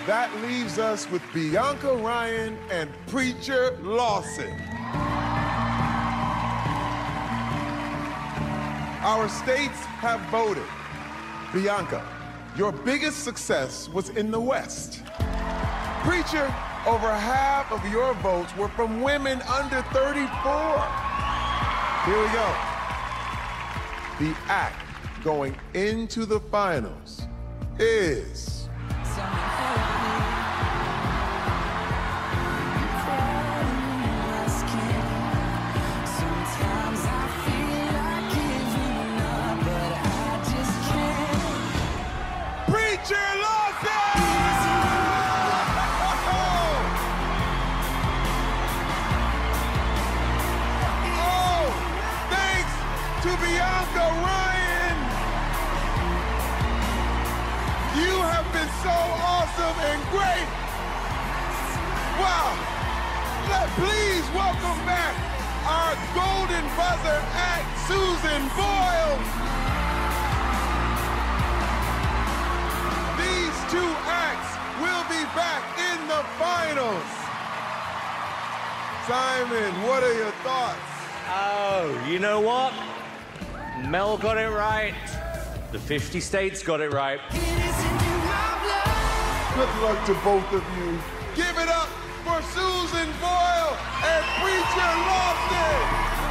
That leaves us with Bianca Ryan and Preacher Lawson. Our states have voted. Bianca, your biggest success was in the West. Preacher, over half of your votes were from women under 34. Here we go. The act going into the finals is... Preacher Lawson! Oh, thanks to Bianca Ryan. You have been so awesome and great. Wow. Please welcome back our golden buzzer act, Susan Boyle. These two acts will be back in the finals. Simon, what are your thoughts? Oh, you know what? Mel got it right. The 50 states got it right. Good luck to both of you. Give it up for Susan Boyle and Preacher Lawson.